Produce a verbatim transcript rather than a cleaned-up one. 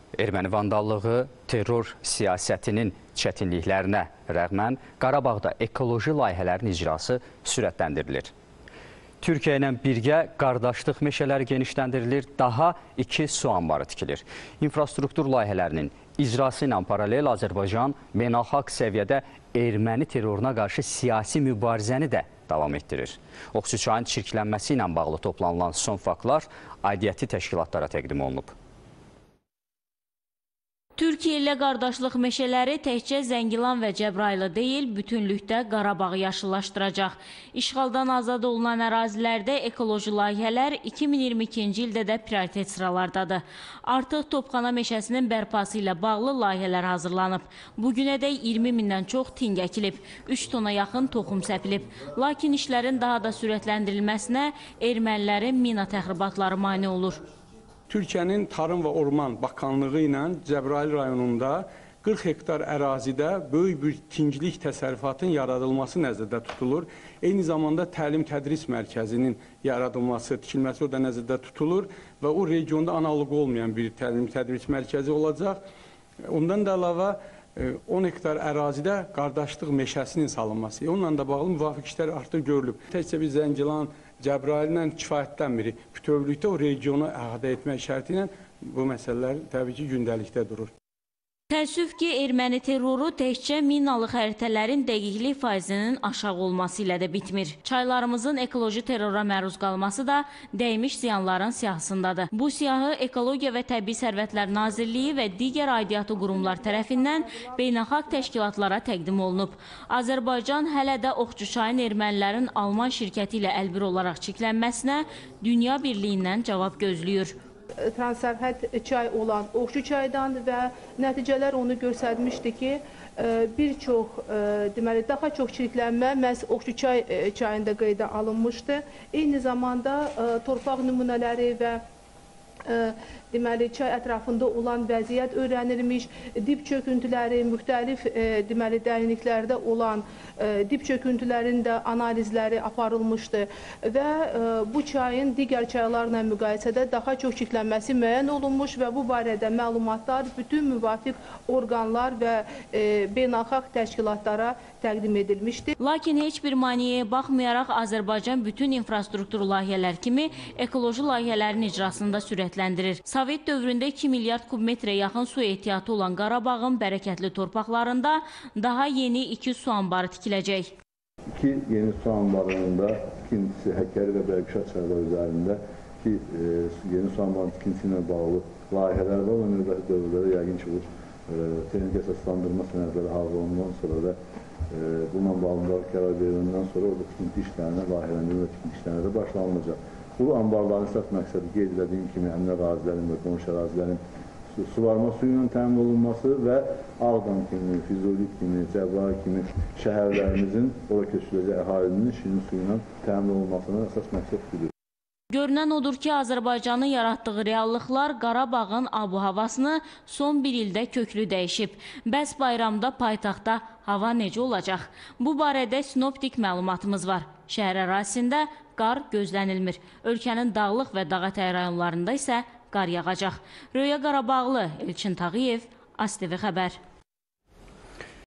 Erməni vandallığı terror siyasətinin çətinliklərinə rəğmən Qarabağda ekoloji layihələrin icrası sürətləndirilir. Türkiyə ilə birgə qardaşlıq meşələri genişləndirilir, daha iki su anbarı tikilir. İnfrastruktur layihələrinin icrası ilə paralel Azərbaycan beynəlxalq səviyyədə erməni terroruna qarşı siyasi mübarizəni də davam etdirir. Oxçu çayın çirklənməsi ilə bağlı toplanılan son faktlar aidiyyəti təşkilatlara təqdim olunub. Türkiyə ilə qardaşlıq meşələri təkcə Zəngilan və Cəbrayılı deyil, bütünlükdə Qarabağı yaşıllaşdıracaq. İşğaldan azad olunan ərazilərdə ekoloji layihələr iki min iyirmi ikinci ildə də prioritet sıralardadır. Artıq Topxana meşəsinin bərpası ilə bağlı layihələr hazırlanıb. Bugünədək iyirmi mindən çox ting əkilib, üç tona yaxın toxum səpilib. Lakin işlərin daha da sürətləndirilməsinə ermənilərin mina təxribatları mane olur. Türkiyənin Tarım və Orman Bakanlığı ilə Cəbrayıl rayonunda qırx hektar ərazidə böyük bir tinglik təsərrüfatın yaradılması nəzərdə tutulur. Eyni zamanda təlim-tədris mərkəzinin yaradılması, tikilməsi o da nəzərdə tutulur və o regionda analoq olmayan bir təlim-tədris mərkəzi olacaq. Ondan da əlavə on hektar ərazidə qardaşlıq meşəsinin salınması, onunla da bağlı müvafiq işlər artıq görülüb. Təkcə bir Zəngilan, Cəbrayıl ilə kifayətlənmir. Bütövlükdə o regionu əhatə etmək şərti ilə bu məsələlər təbii ki, gündəlikdə durur. Təəssüf ki, erməni terroru təkcə minalı xəritələrin dəqiqlik faizinin aşağı olması ilə də bitmir. Çaylarımızın ekoloji terrora məruz qalması da dəymiş ziyanların siyahısındadır. Bu siyahı Ekologiya və Təbii Sərvətlər Nazirliyi və digər aidiyyatı qurumlar tərəfindən beynəlxalq təşkilatlara təqdim olunub. Azərbaycan hələ də Oxçu çayın ermənilərin Alman şirkəti ilə əlbir olaraq çirklənməsinə Dünya Birliyindən cavab gözləyir. Transsərhəd çay olan Oxçu çaydan və nəticələr onu göstərmişdi ki, bir çox, deməli, daha çox çirklənmə məhz Oxçu çay çayında qeydə alınmışdı. Eyni zamanda torpaq nümunələri və deməli, çay ətrafında olan vəziyyət öyrənilmiş, dib çöküntüləri, müxtəlif deməli, dərinliklərdə olan dib çöküntülərin də analizləri aparılmışdı və bu çayın digər çaylarla müqayisədə daha çox çirklənməsi müəyyən olunmuş və bu barədə məlumatlar bütün müvafiq orqanlar və beynəlxalq təşkilatlara təqdim edilmişdir. Lakin heç bir maneəyə baxmayaraq Azərbaycan bütün infrastruktur layihələr kimi ekoloji layihələrin icrasında sürətləndirir. Sovet dövründə iki milyard kubmetrə yaxın su ehtiyatı olan Qarabağın bərəkətli torpaqlarında daha yeni iki su anbarı tikiləcək. İki yeni su anbarının da tikintisi Həkkəri və Bərküşat çayları üzərində ki, yeni su anbarının tikintisi ilə bağlı layihələr var. O növbəti dövrlərdə yəqin ki, bu texnik əsaslandırma sənədləri hazırlandıqdan sonra da bununla bağlı qərar veriləndən sonra orada tikinti işlərinə, layihələndirmə və tikinti işlərinə də başlanılacaq. Bu anbarların əsas məqsədi qeyd edildiyim kimi həmin ərazilərin və qonşu ərazilərin suvarma suyu ilə təmin olunması və Ağdam kimi, Füzuli kimi, Cəbrayıl kimi şəhərlərimizin ora köçürüləcək əhalinin şirin suyu ilə təmin olunmasına əsas məqsəd budur. Görünən odur ki, Azərbaycanın yaratdığı reallıqlar Qarabağın abu-havasını son bir ildə köklü dəyişib. Bəs bayramda paytaxtda hava necə olacaq? Bu barədə sinoptik məlumatımız var. Şəhər ərazisində qar gözlənilmir. Ölkənin dağlıq və dağətəyi rayonlarında isə qar yağacaq. Röya Qarabağlı, Elçin Tağıyev, ASTV Xəbər.